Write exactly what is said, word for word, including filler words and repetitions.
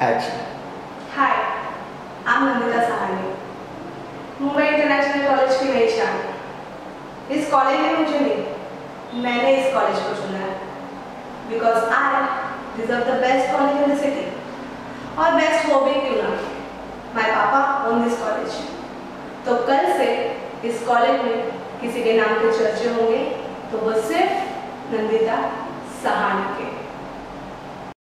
Action. Hi, I'm Nandita Sahani. Mumbai international college की नई शान। इस कॉलेज ने मुझे नहीं, मैंने इस कॉलेज को चुना है। Because I deserve the best college in the city. और बेस्ट हो भी क्यों ना? My papa own this college. तो कल से इस कॉलेज में किसी के नाम के चर्चे होंगे तो वो सिर्फ नंदिता सहानी के।